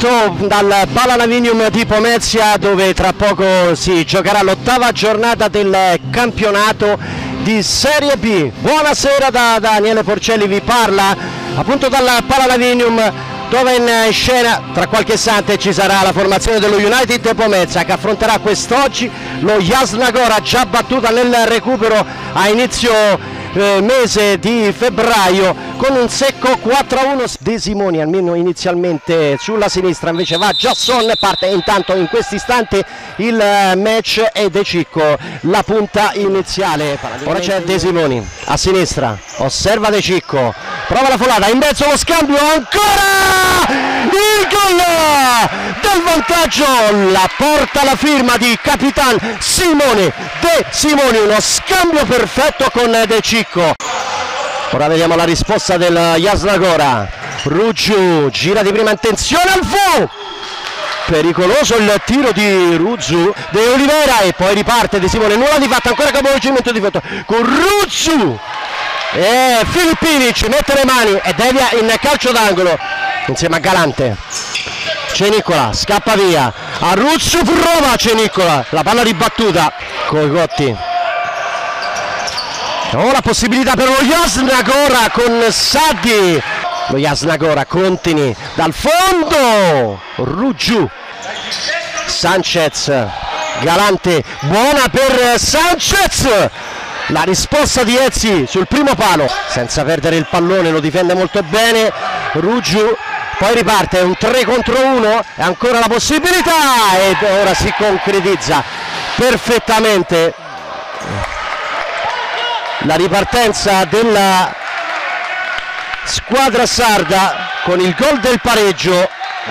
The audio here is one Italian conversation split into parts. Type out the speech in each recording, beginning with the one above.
diretto dal Pallalavinium di Pomezia, dove tra poco si giocherà l'8ª giornata del campionato di Serie B. Buonasera da Daniele Porcelli, vi parla appunto dal Pallalavinium, dove in scena tra qualche istante ci sarà la formazione dello United Pomezia che affronterà quest'oggi lo Jasna Gora, già battuta nel recupero a inizio mese di febbraio con un secco 4-1. De Simoni almeno inizialmente sulla sinistra, invece va Giasson, parte intanto in questo istante il match e De Cicco la punta iniziale. Ora c'è De Simoni a sinistra, osserva De Cicco, prova la folata, in mezzo lo scambio, ancora il gol del vantaggio, la porta la firma di Capitan Simone De Simoni, uno scambio perfetto con De Cicco. Ora vediamo la risposta del Jasna Gora. Ruggiu gira di prima intenzione al fu, pericoloso il tiro di Ruggiu, De Oliveira, e poi riparte De Simone, nulla di fatto, ancora capovolgimento di fatto con Ruggiu e Filippini ci mette le mani e devia in calcio d'angolo insieme a Galante. Cenicola scappa via, a Ruggiu prova Cenicola, la palla ribattuta Cogotti. Ora possibilità per lo Jasna Gora con Saddi, lo Jasna Gora continui dal fondo, Ruggiu, Sanchez, Galante, buona per Sanchez, la risposta di Ezzi sul primo palo, senza perdere il pallone, lo difende molto bene Ruggiu, poi riparte un 3 contro 1 e ancora la possibilità ed ora si concretizza perfettamente la ripartenza della squadra sarda con il gol del pareggio.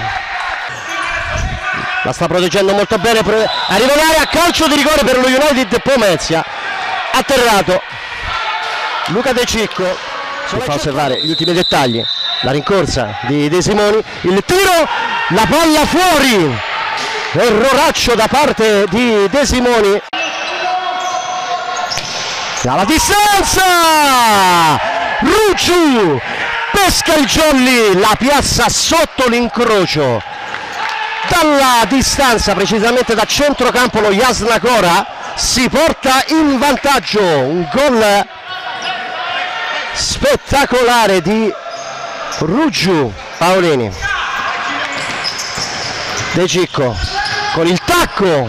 La sta proteggendo molto bene, arriva in area, calcio di rigore per lo United Pomezia, atterrato Luca De Cicco, si fa osservare gli ultimi dettagli, la rincorsa di De Simoni, il tiro, la palla fuori, erroraccio da parte di De Simoni. Dalla distanza Ruggiu pesca il jolly, la piazza sotto l'incrocio, dalla distanza, precisamente da centrocampo lo Jasna Gora si porta in vantaggio, un gol spettacolare di Ruggiu. Paolini, De Cicco con il tacco,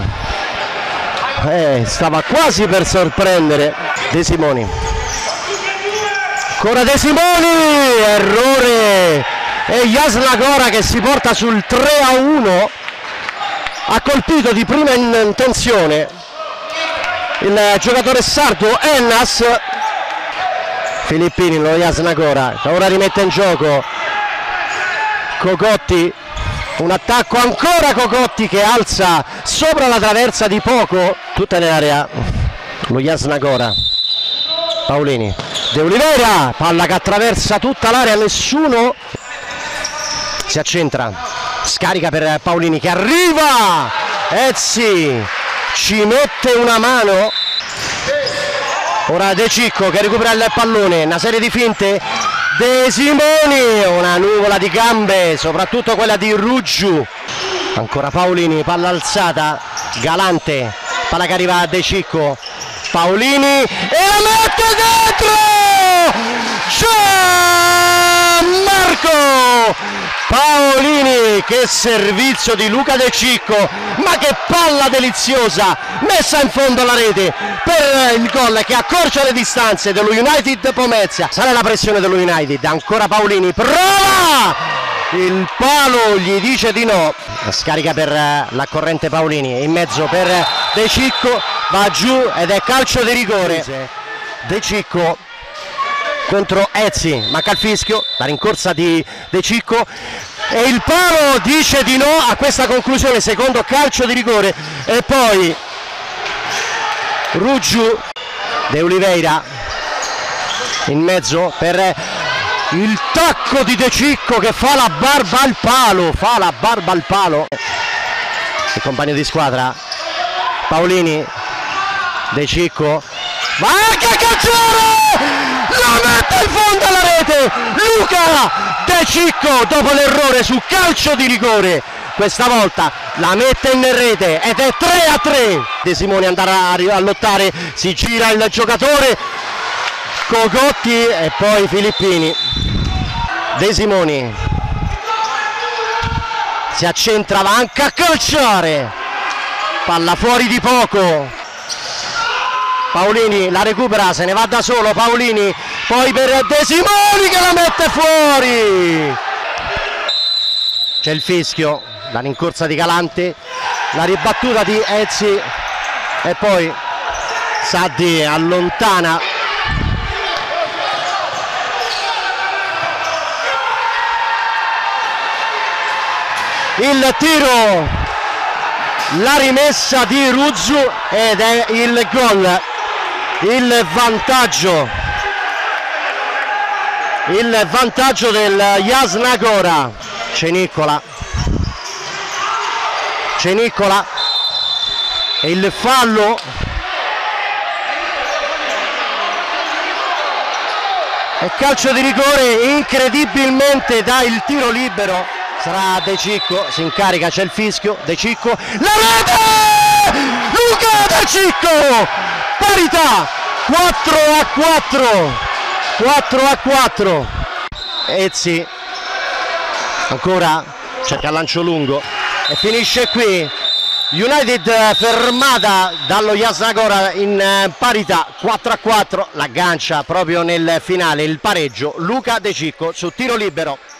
stava quasi per sorprendere De Simoni, ancora De Simoni, errore, e Jasna Gora che si porta sul 3-1, ha colpito di prima intenzione il giocatore sardo Ennas. Filippini, lo Jasna Gora, ora rimette in gioco Cogotti, un attacco ancora Cogotti che alza sopra la traversa di poco, tutta in area lo Jasna Gora. Paolini, De Oliveira, palla che attraversa tutta l'area, nessuno si accentra, scarica per Paolini che arriva, Ezzi ci mette una mano, ora De Cicco che recupera il pallone, una serie di finte, De Simoni, una nuvola di gambe, soprattutto quella di Ruggiu, ancora Paolini, palla alzata, Galante, palla che arriva a De Cicco, Paolini e la mette dentro Gianmarco Paolini, che servizio di Luca De Cicco, ma che palla deliziosa messa in fondo alla rete per il gol che accorcia le distanze dello United Pomezia. Sale la pressione dello United, ancora Paolini, prova il palo, gli dice di no, scarica per la corrente Paolini, in mezzo per De Cicco, va giù ed è calcio di rigore. De Cicco contro Ezzi, manca il fischio, la rincorsa di De Cicco e il palo dice di no a questa conclusione, secondo calcio di rigore. E poi Ruggiu, De Oliveira in mezzo per il tacco di De Cicco che fa la barba al palo, il compagno di squadra Paolini, De Cicco va anche a calciare, la mette in fondo alla rete Luca De Cicco dopo l'errore su calcio di rigore. questa volta la mette in rete ed è 3-3. De Simoni andrà a lottare, si gira il giocatore Cocotti e poi Filippini. De Simoni si accentra, va anche a calciare, palla fuori di poco. Paolini la recupera, se ne va da solo Paolini, poi per De Simoni che la mette fuori. C'è il fischio, la rincorsa di Galante, la ribattuta di Ezzi e poi Saddi allontana. Il tiro, la rimessa di Ruzzu ed è il gol, il vantaggio del Jasna Gora. Ceniccola e il fallo e calcio di rigore incredibilmente da il tiro libero. Sarà De Cicco, si incarica, c'è il fischio, De Cicco, la rete! Luca De Cicco! Parità, 4-4. Ezzi ancora cerca il lancio lungo e finisce qui. United fermata dallo Jasna Gora in parità, 4-4, l'aggancia proprio nel finale il pareggio Luca De Cicco su tiro libero.